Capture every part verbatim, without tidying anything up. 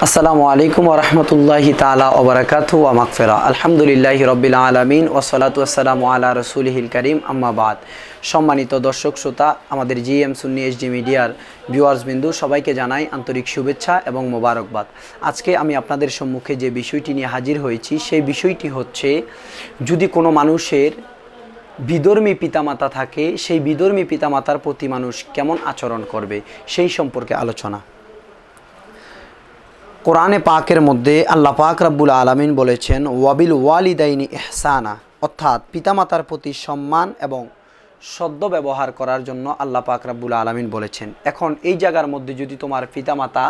আসসালামু আলাইকুম ওয়া রাহমাতুল্লাহি তাআলা ওয়া বারাকাতুহু ওয়া মাগফিরা। আলহামদুলিল্লাহি রাব্বিল আলামিন ওয়া সলাতু ওয়াসসালামু আলা রাসূলিহিল কারীম, আম্মা বাদ। সম্মানিত দর্শক শ্রোতা, আমাদের জিএম সুন্নি এইচডি মিডিয়ার ভিউয়ার্স বিন্দু সবাইকে জানাই আন্তরিক শুভেচ্ছা এবং মোবারকবাদ। আজকে আমি আপনাদের সম্মুখে যে বিষয়টি নিয়ে হাজির হয়েছি সেই বিষয়টি হচ্ছে, যদি কোনো মানুষের বিধর্মী পিতামাতা থাকে, সেই বিধর্মী পিতামাতার প্রতি মানুষ কেমন আচরণ করবে সেই সম্পর্কে আলোচনা। কোরআনে পাকের মধ্যে আল্লাহ পাক রব্বুল আলামিন বলেছেন, ওয়াবিল ওয়ালিদাইনি ইহসানা, অর্থাৎ পিতামাতার প্রতি সম্মান এবং সদ্য ব্যবহার করার জন্য আল্লাহ পাক রব্বুল আলামিন বলেছেন। এখন এই জায়গার মধ্যে যদি তোমার পিতামাতা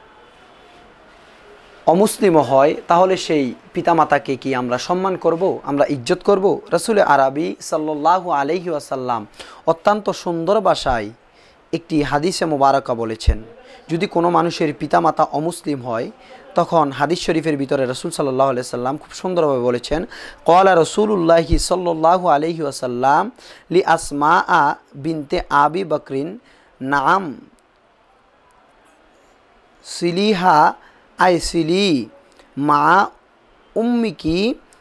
অমুসলিম হয়, তাহলে সেই পিতামাতাকে কি আমরা সম্মান করব, আমরা ইজ্জত করব? রাসূল আরবি সাল্লাল্লাহু আলাইহি ওয়াসাল্লাম অত্যন্ত সুন্দর ভাষায় একটি হাদিসে মুবারাকা বলেছেন, যদি কোনো মানুষের পিতামাতা অমুসলিম হয়, তখন হাদিস শরীফের ভিতরে রাসূল সাল্লাল্লাহু আলাইহি সাল্লাম খুব সুন্দরভাবে বলেছেন, ক্বালা রাসূলুল্লাহি সাল্লাল্লাহু আলাইহি ওয়াসাল্লাম লি আসমা বিনতে আবি বকরিন, নাম সিলিহা আই সিলি মা উম্মিকি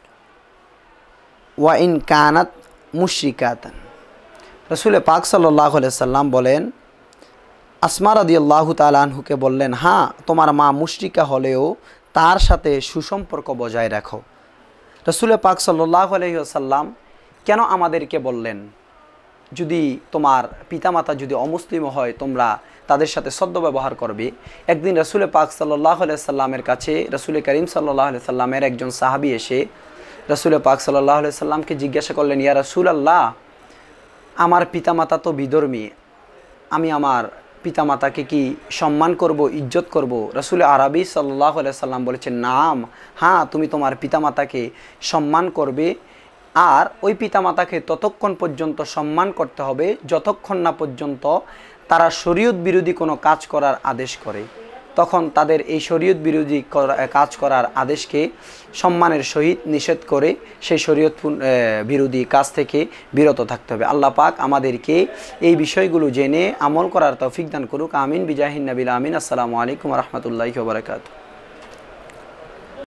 ওয়া ইন কানাত মুশরিকাতান। রাসূল পাক সাল্লাল্লাহু আলাইহি সাল্লাম বলেন, আসমা রাদিয়াল্লাহু তাআলা আনহুকে বললেন, হ্যাঁ, তোমার মা মুশরিকা হলেও তার সাথে সুসম্পর্ক বজায় রাখো। রাসূল পাক সাল্লাল্লাহু আলাইহি ওয়াসাল্লাম কেন আমাদেরকে বললেন, যদি তোমার পিতামাতা যদি অমুসলিম হয়, তোমরা তাদের সাথে সদ্য ব্যবহার করবে? একদিন রাসূল পাক সাল্লাল্লাহু আলাইহি সাল্লামের কাছে রাসূল করিম সাল্লাল্লাহু আলাইহি সাল্লামের একজন সাহাবী এসে রাসূল পাক সাল্লাল্লাহু আলাইহি সাল্লামকে জিজ্ঞাসা করলেন, ইয়া রাসূলুল্লাহ, আমার পিতামাতা তো বিধর্মী, আমি আমার পিতামাতাকে কি সম্মান করব, ইজ্জত করব? রাসূল আরবি সাল্লাল্লাহু আলাইহি সাল্লাম বলেছেন, নাম, হ্যাঁ, তুমি তোমার পিতামাতাকে সম্মান করবে। আর ওই পিতামাতাকে ততক্ষণ পর্যন্ত সম্মান করতে হবে যতক্ষণ না পর্যন্ত তারা শরীয়ত বিরোধী কোনো কাজ করার আদেশ করে। তখন তাদের এই শরীয়ত বিরোধী কাজ করার আদেশকে সম্মানের সহিত নিষেধ করে সেই শরীয়ত বিরোধী কাজ থেকে বিরত থাকতে হবে। আল্লাহ পাক আমাদেরকে এই বিষয়গুলো জেনে আমল করার তৌফিক দান করুক। আমিন বিজাহিন নবিল আমিন। আসসালামু আলাইকুম ওয়া রাহমাতুল্লাহি ওয়া বারাকাতুহু।